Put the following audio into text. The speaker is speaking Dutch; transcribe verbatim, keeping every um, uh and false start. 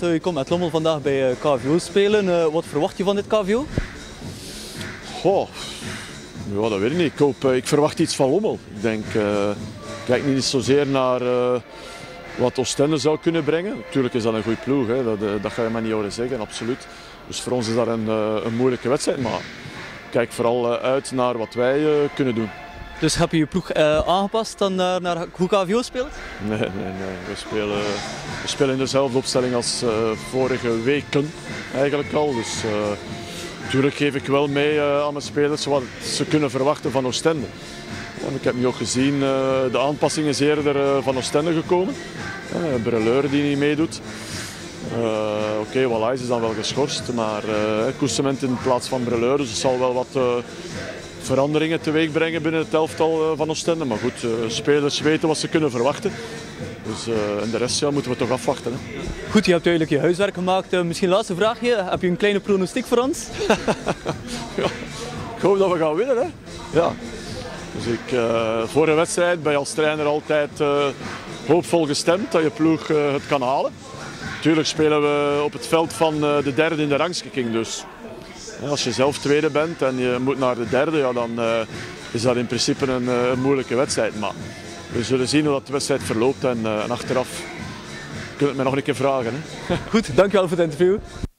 je komt met Lommel vandaag bij K V O spelen. Uh, wat verwacht je van dit K V O? Goh, ja, dat weet ik niet. Ik, hoop, ik verwacht iets van Lommel. Ik denk, uh, kijk niet zozeer naar uh, wat Oostende zou kunnen brengen. Natuurlijk is dat een goede ploeg, hè. Dat, dat ga je maar niet horen zeggen, absoluut. Dus voor ons is dat een, een moeilijke wedstrijd, maar kijk vooral uit naar wat wij uh, kunnen doen. Dus heb je je ploeg uh, aangepast dan naar, naar hoe K V O speelt? Nee, nee, nee. We spelen, we spelen in dezelfde opstelling als uh, vorige weken eigenlijk al. Dus uh, natuurlijk geef ik wel mee uh, aan mijn spelers wat ze kunnen verwachten van Oostende. En ik heb nu ook gezien, uh, de aanpassing is eerder uh, van Oostende gekomen. Uh, Breleur die niet meedoet. Uh, Oké, okay, Wallace is dan wel geschorst, maar uh, Koesement in plaats van Breleur, dus het zal wel wat uh, veranderingen teweeg brengen binnen het elftal uh, van Oostende. Maar goed, uh, spelers weten wat ze kunnen verwachten. Dus, uh, en de rest ja, moeten we toch afwachten. Hè. Goed, je hebt duidelijk je huiswerk gemaakt. Uh, misschien laatste vraagje, heb je een kleine pronostiek voor ons? Ja, ik hoop dat we gaan winnen. Hè. Ja. Dus ik, uh, voor een wedstrijd ben je als trainer altijd uh, hoopvol gestemd dat je ploeg uh, het kan halen. Natuurlijk spelen we op het veld van uh, de derde in de rangschikking. Dus ja, als je zelf tweede bent en je moet naar de derde, ja, dan uh, is dat in principe een, uh, een moeilijke wedstrijd. Maar we zullen zien hoe dat de wedstrijd verloopt en, uh, en achteraf kun je het mij nog een keer vragen. Hè. Goed, dankjewel voor het interview.